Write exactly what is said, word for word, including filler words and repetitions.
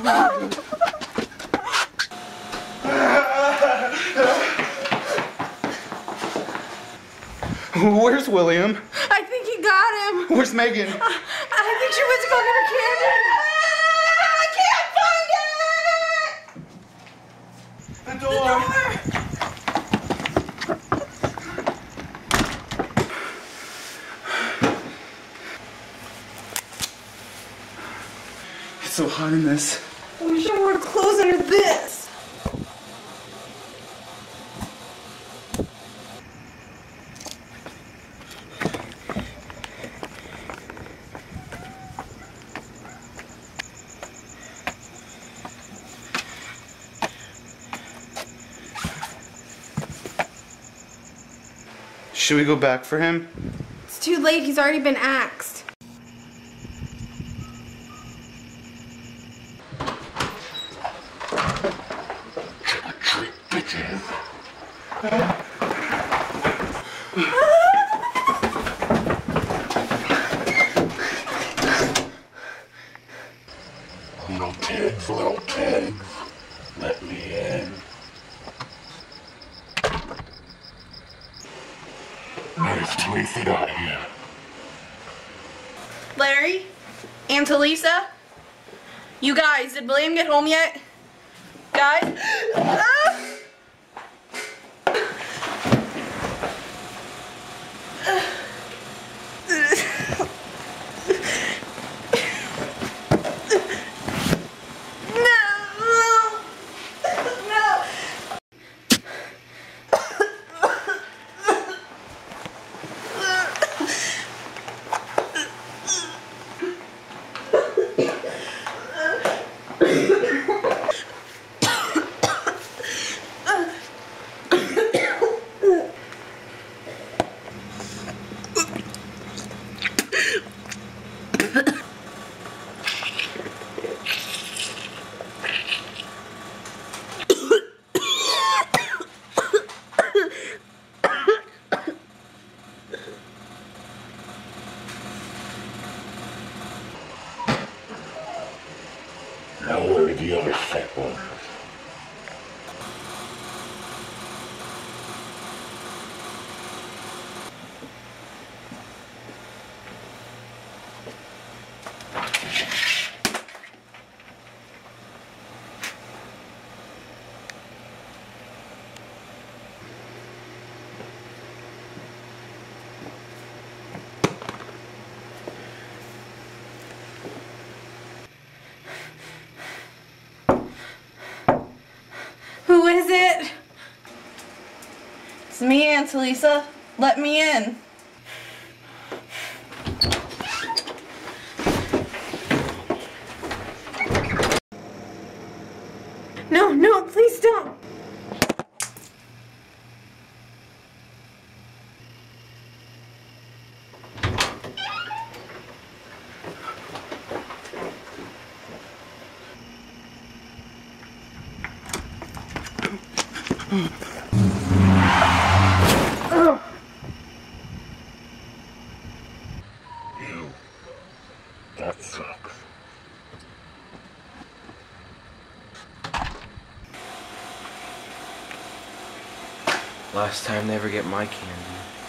Where's William? I think he got him. Where's Megan? Uh, I think she went to go get her candy. I can't find it! The door. The door. It's so hot in this. We should wear clothes under this. Should we go back for him? It's too late. He's already been axed. Trick, bitches. Little kids, little kids, let me in. Nice Talisa got here. Larry? Aunt Talisa? You guys, did William get home yet? Guys? Ah! Now where are the other fat ones? Who is it? It's me, Aunt Talisa. Let me in. No, no, please don't. You. That sucks. Last time they ever get my candy.